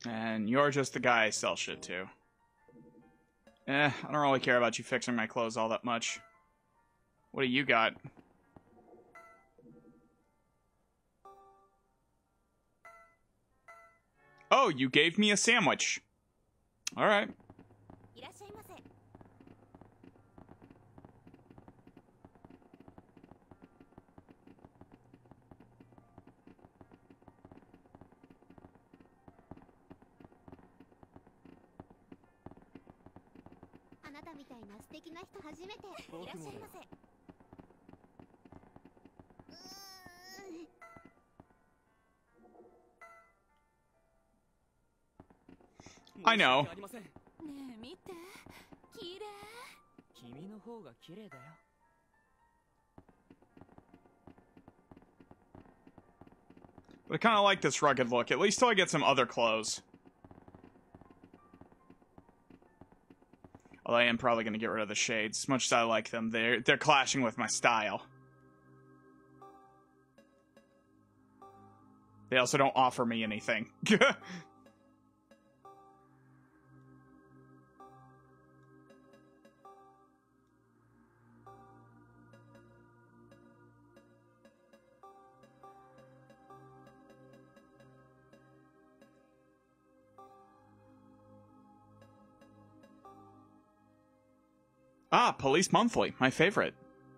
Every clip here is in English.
And you're just the guy I sell shit to. I don't really care about you fixing my clothes all that much. What do you got? Oh, you gave me a sandwich. Alright. I know. But I kind of like this rugged look, at least till I get some other clothes. Although I am probably going to get rid of the shades, as much as I like them. They're clashing with my style. They also don't offer me anything. Ah, Police Monthly, my favorite.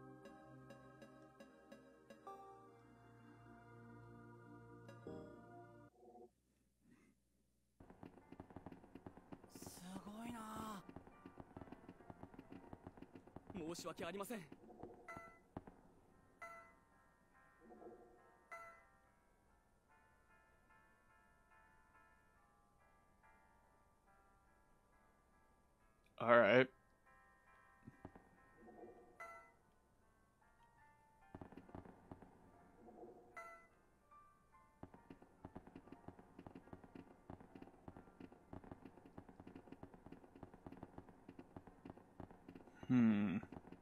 All right. Hmm.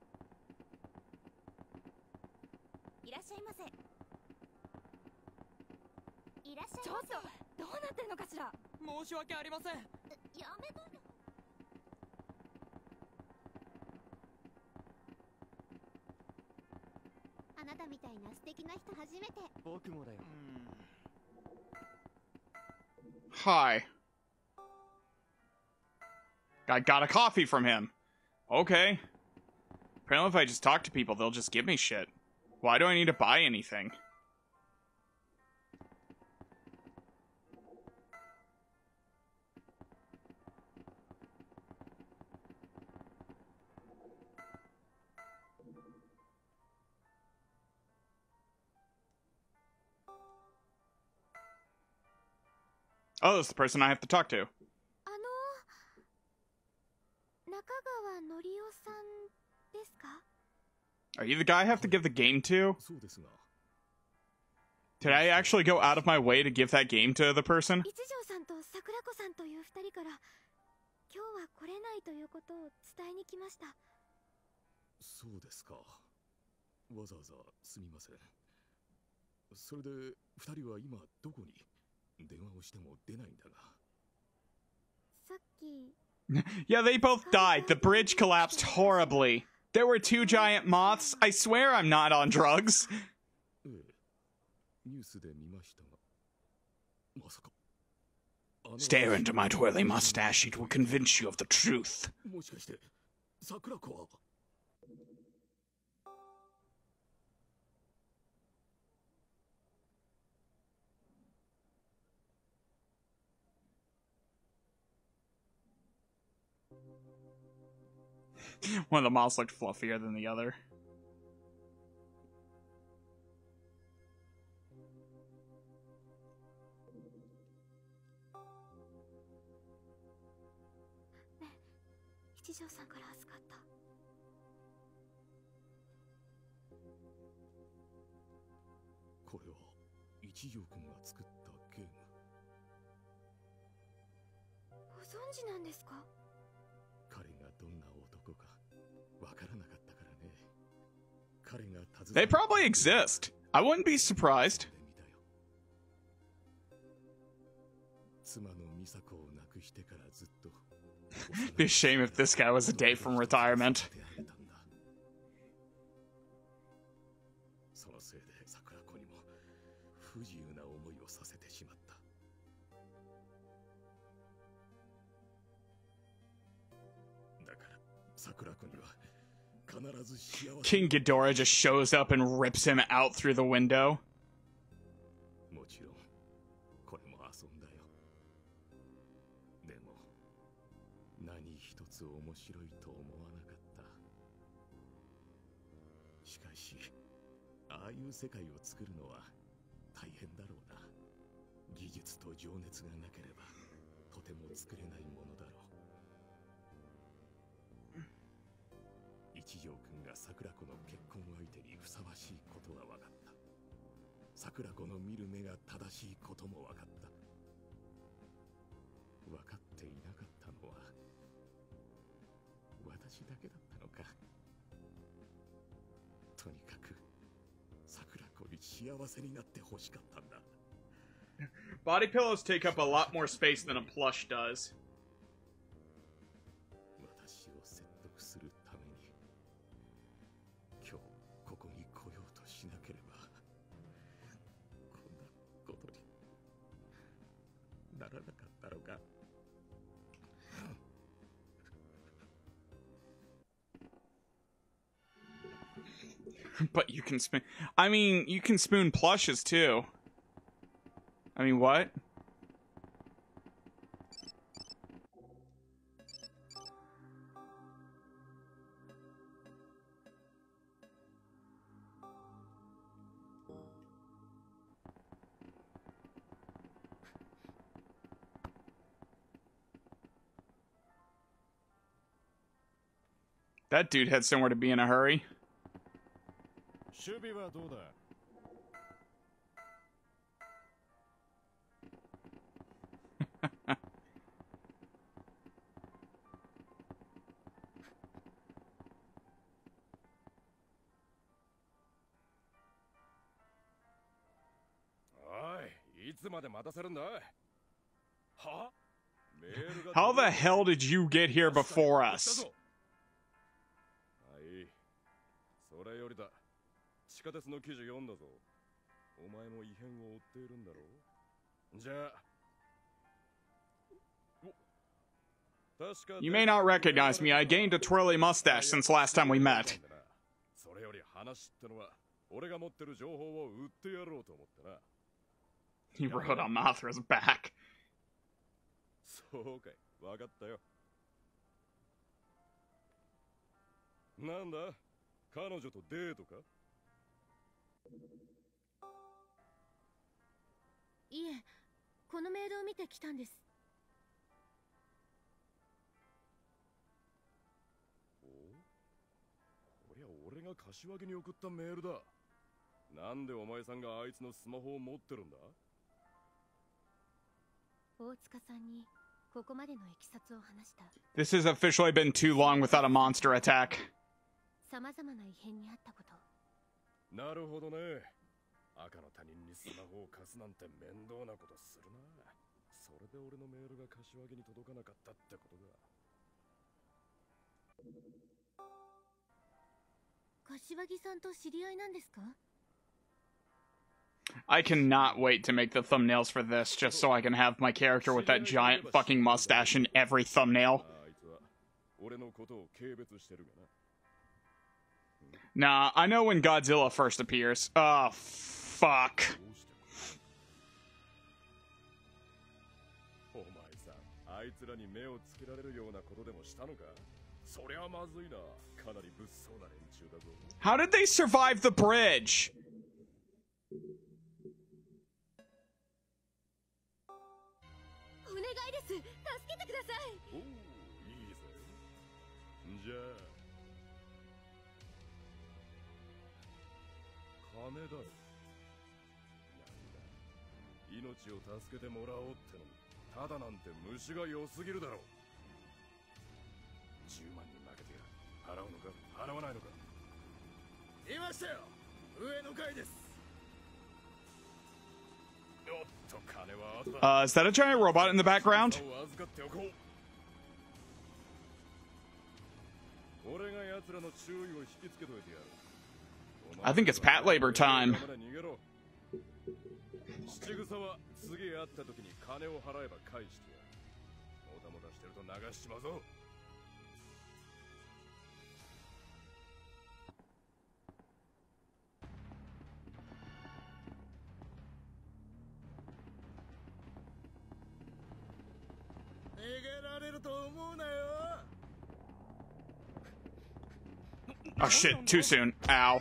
Hi. I got a coffee from him. Okay. Apparently if I just talk to people, they'll just give me shit. Why do I need to buy anything? Oh, that's the person I have to talk to. Are you the guy I have to give the game to? Did I actually go out of my way to give that game to the person? Yeah, they both died. The bridge collapsed horribly. There were 2 giant moths. I swear I'm not on drugs. Stare into my twirly mustache. It will convince you of the truth. One of the moths looked fluffier than the other. They probably exist. I wouldn't be surprised. Be a shame if this guy was a day from retirement. King Ghidorah just shows up and rips him out through the window. Body pillows take up a lot more space than a plush does. But you can spoon. I mean, you can spoon plushes too. I mean, what? That dude had somewhere to be in a hurry. How the hell did you get here before us? You may not recognize me. I gained a twirly mustache since last time we met. He rode on Mothra's back. This has officially been too long without a monster attack. I cannot wait to make the thumbnails for this, just so I can have my character with that giant fucking mustache in every thumbnail. Nah, I know when Godzilla first appears. Oh, fuck. How did they survive the bridge? Is that a giant robot in the background? I think it's Pat Labor time. Oh shit, too soon. Ow.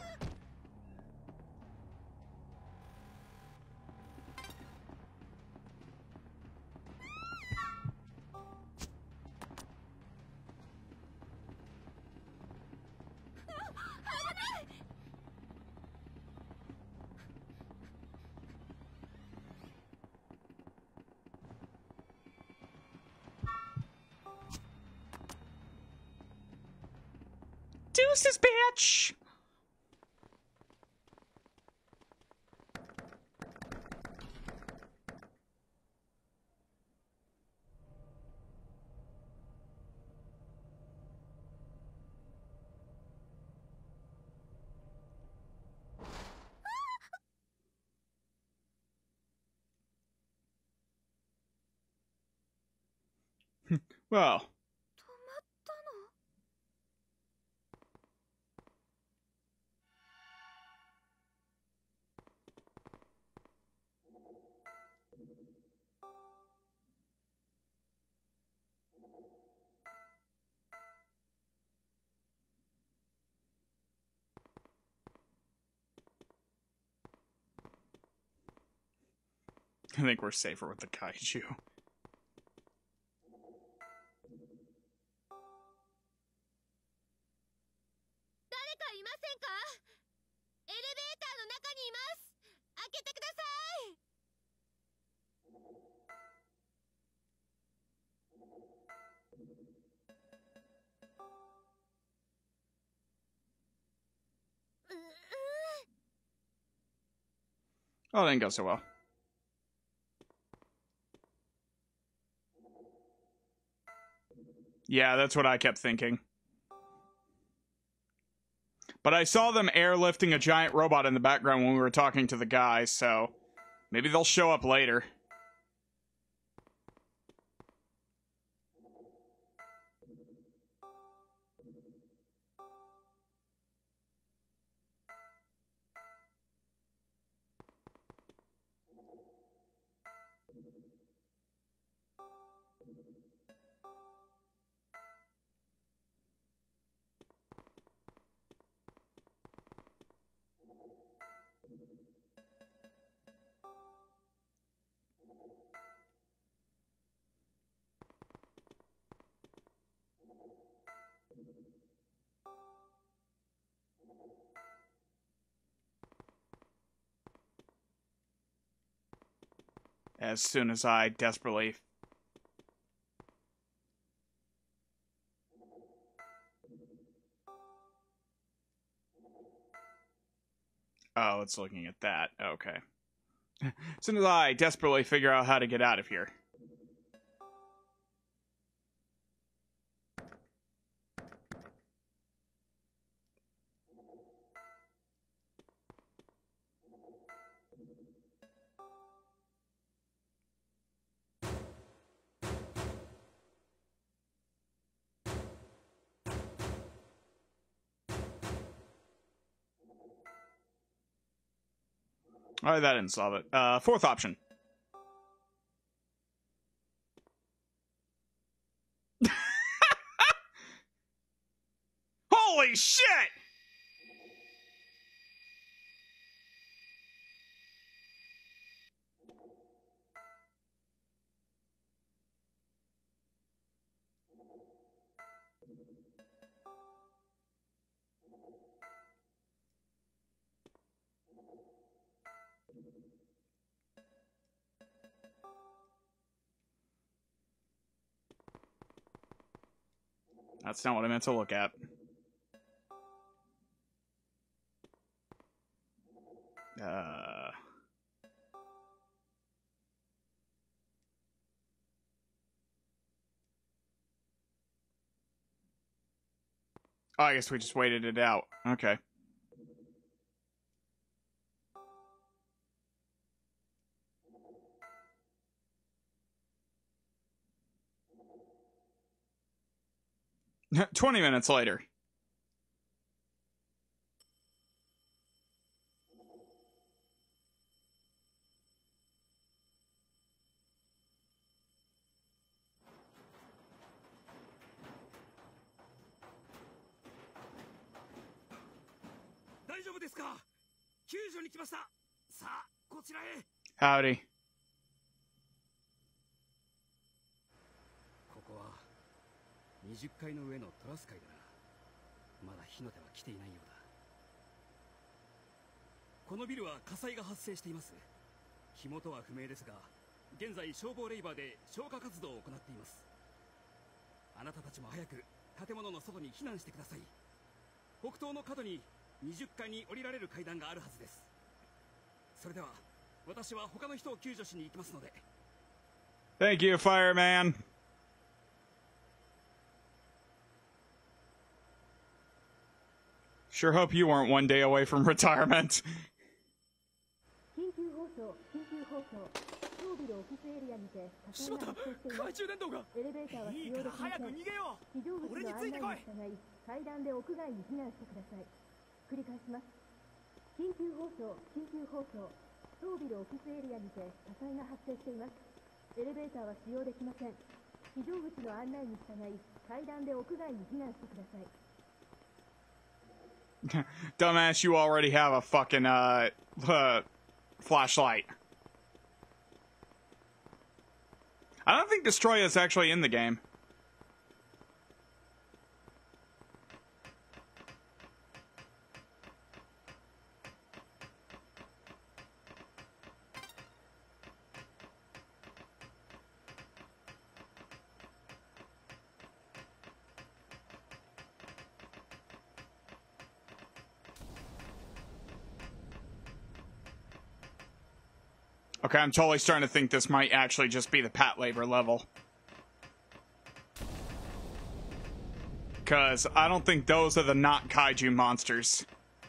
Deuces, bitch! Well. I think we're safer with the kaiju. Oh, that didn't go so well. Yeah, that's what I kept thinking. But I saw them airlifting a giant robot in the background when we were talking to the guy, so maybe they'll show up later. As soon as I desperately... Oh, it's looking at that. Okay. As soon as I desperately figure out how to get out of here. Alright, that didn't solve it. Fourth option. Holy shit! That's not what I meant to look at. Oh, I guess we just waited it out. Okay. "20 minutes later." Howdy. ここは20階の上のトラス階だな。まだ火の手は来ていないようだ。このビルは火災が発生しています。火元は不明ですが、現在消防レイバーで消火活動を行っています。あなたたちも早く建物の外に避難してください。北東の角に20階に降りられる階段があるはずです。それでは私は他の人を救助しに行きますので。 Thank you, fireman. Sure hope you weren't one day away from retirement. 緊急放送、緊急放送。当ビルオフィスエリアにて火災が発生しています。 懐中電灯が。 エレベーターは使用できません。 早く逃げよう。 非常口の案内に従い、階段で屋外に避難してください。繰り返します。緊急放送、緊急放送。当ビルオフィスエリアにて火災が発生しています。エレベーターは使用できません。非常口の案内に従い、階段で屋外に避難してください。 Dumbass, you already have a fucking flashlight. I don't think Destroy is actually in the game. Okay, I'm totally starting to think this might actually just be the Pat Labor level. Because I don't think those are the not kaiju monsters.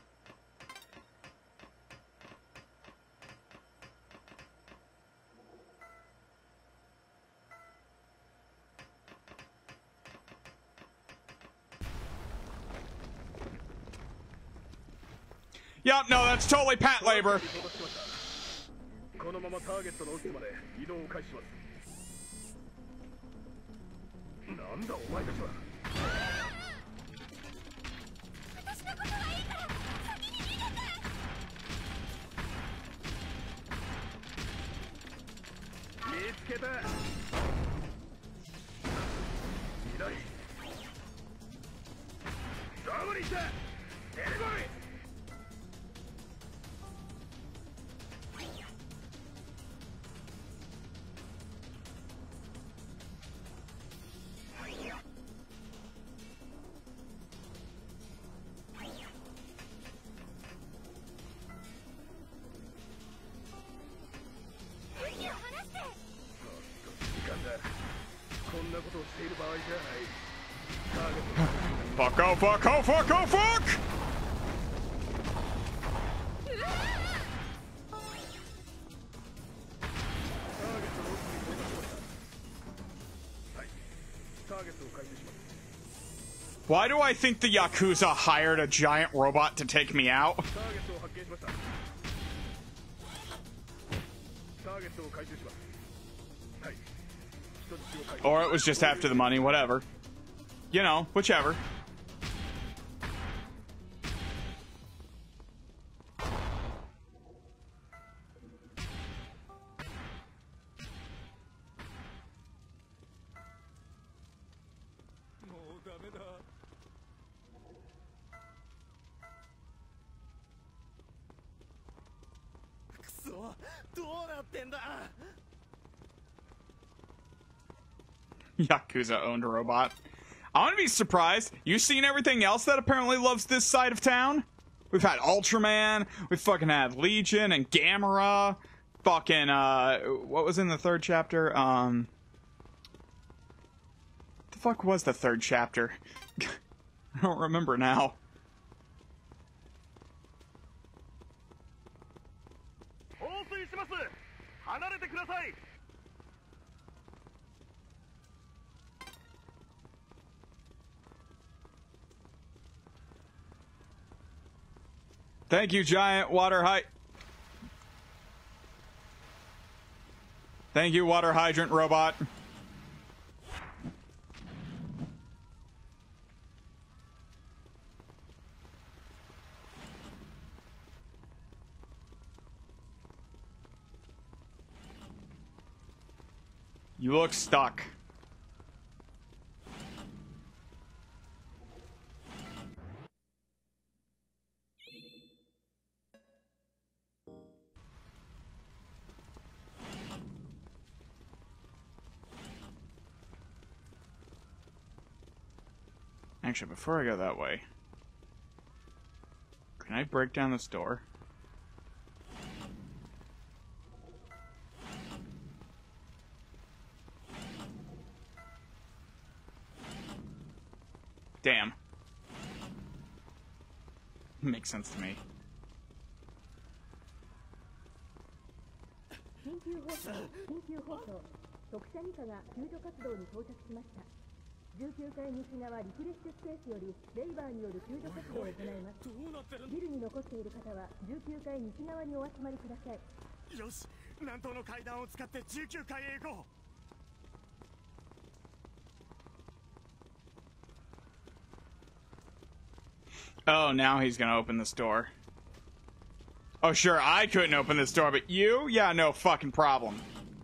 Yup, no, that's totally Pat Labor. このままターゲットの奥まで移動を開始します。なんだお前たちは。 私のことはいいから先に逃げて。 見つけた。いない。どこに行った。出てこい。 Fuck, oh, fuck, oh, fuck, oh, fuck! Why do I think the Yakuza hired a giant robot to take me out? Or it was just after the money, whatever. You know, whichever. Yakuza owned a robot. I wouldn't be surprised. You seen everything else that apparently loves this side of town? We've had Ultraman, we've fucking had Legion and Gamera. Fucking, what was in the third chapter? What the fuck was the third chapter? I don't remember now. Thank you, giant water Thank you, water hydrant robot. You look stuck. Actually, before I go that way, can I break down this door? Damn. Makes sense to me. 緊急放送、緊急放送。特殊二課が救助活動に到着しました。19階西側リフレッシュスペースよりレイバーによる救助活動を行います。ビルに残っている方は19階西側にお集まりください。 よし、南東の階段を使って19階へ行こう。 Oh, now he's gonna open this door. Oh, sure, I couldn't open this door, but you? Yeah, no fucking problem.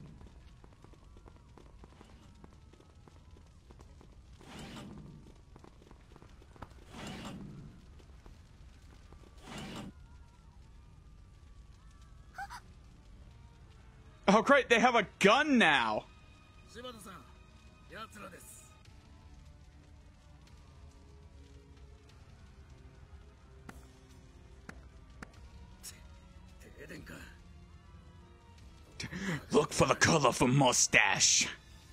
Oh, great, they have a gun now. Look for the colorful mustache.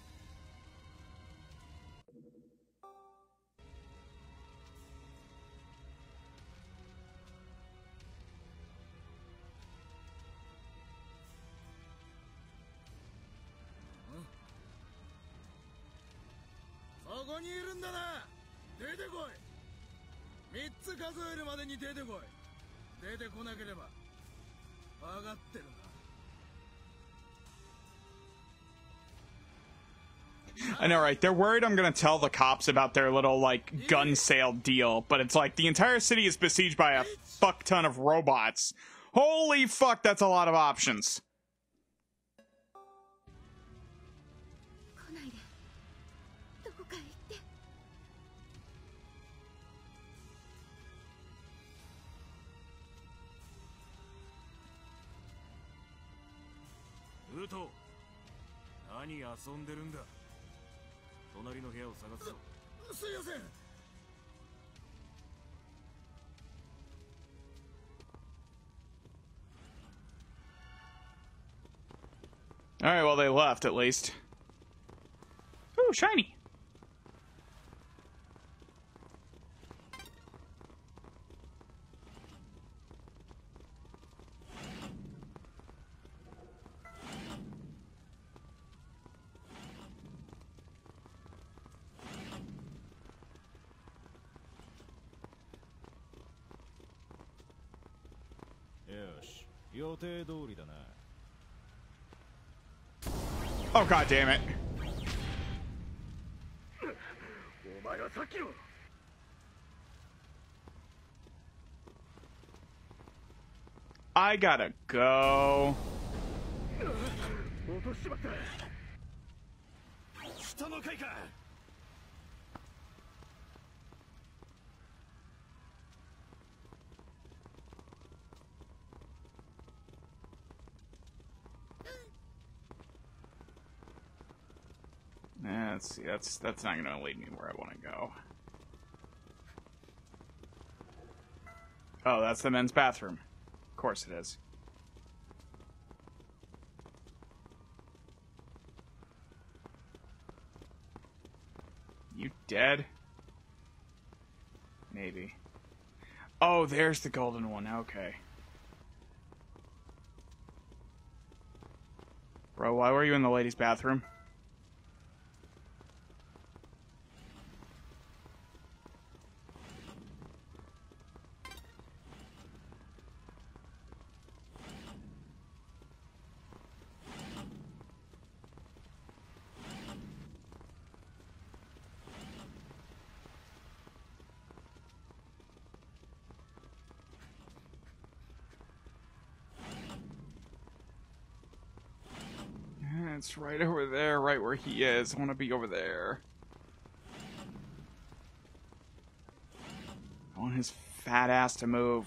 I know, right? They're worried I'm gonna tell the cops about their little, like, gun sale deal, but it's like the entire city is besieged by a fuck ton of robots. Holy fuck, that's a lot of options. Uto, 何遊んでるんだ。隣の部屋を探すぞ。すいません。 Alright, well, they left at least. Ooh, shiny. Oh, god damn it. I gotta go. Let's see, that's not gonna lead me where I want to go. Oh, that's the men's bathroom. Of course it is. You dead? Maybe. Oh, there's the golden one. Okay. Bro, why were you in the ladies' bathroom? It's right over there, right where he is. I want to be over there. I want his fat ass to move.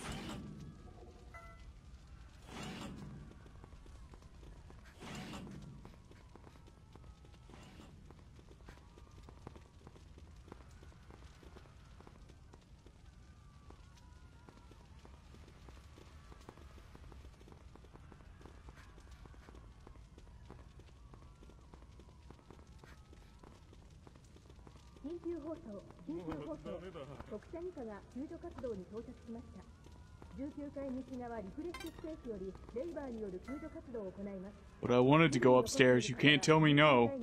But I wanted to go upstairs. You can't tell me no.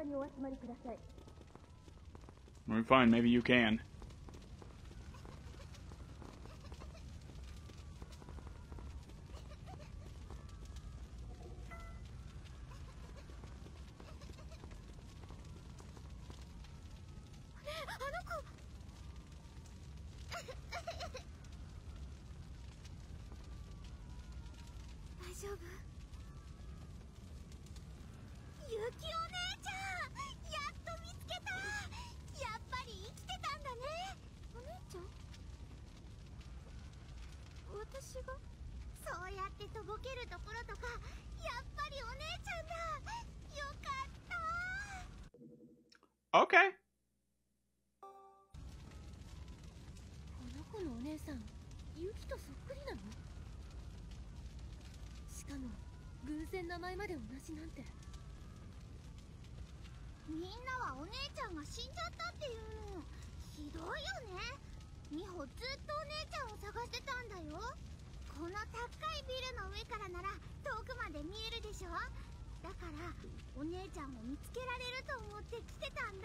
Alright, fine. Maybe you can. Okay. この子のお姉さん、ユキとそっくりなの？しかも偶然名前まで同じなんて。みんなはお姉ちゃんが死んじゃったっていうの。ひどいよね。美穂ずっとお姉ちゃんを探してたんだよ。この高いビルの上からなら遠くまで見えるでしょ。だからお姉ちゃんを見つけられると思って来てたんだ。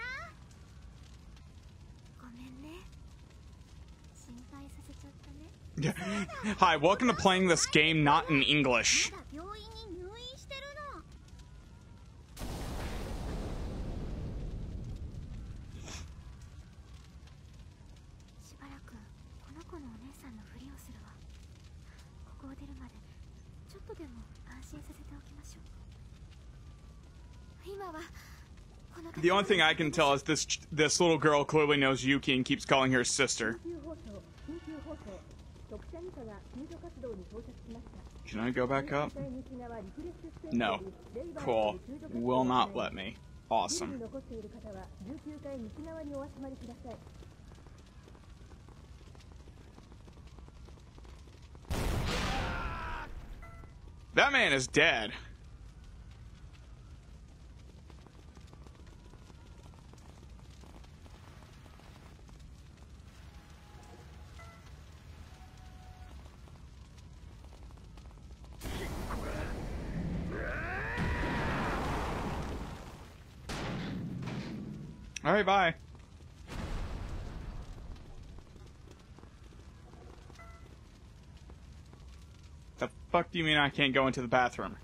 ごめんね。心配させちゃったね。 Hi, welcome to playing this game not in English. まだ病院に入院してるの。しばらくこの子のお姉さんのふりをするわ。ここを出るまでちょっとでも安心させておきましょう。今は The only thing I can tell is this little girl clearly knows Yuki and keeps calling her sister. Can I go back up? No. Cool. Will not let me. Awesome. That man is dead. Alright, bye. The fuck do you mean I can't go into the bathroom?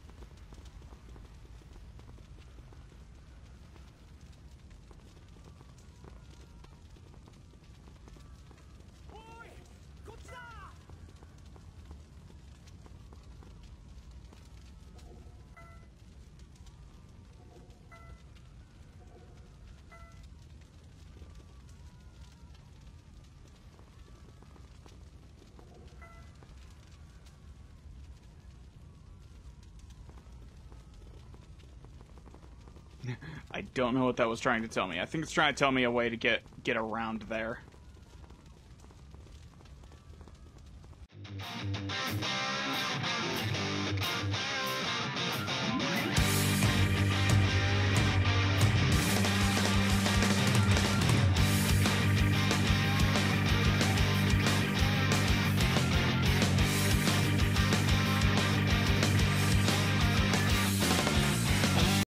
I don't know what that was trying to tell me. I think it's trying to tell me a way to get around there.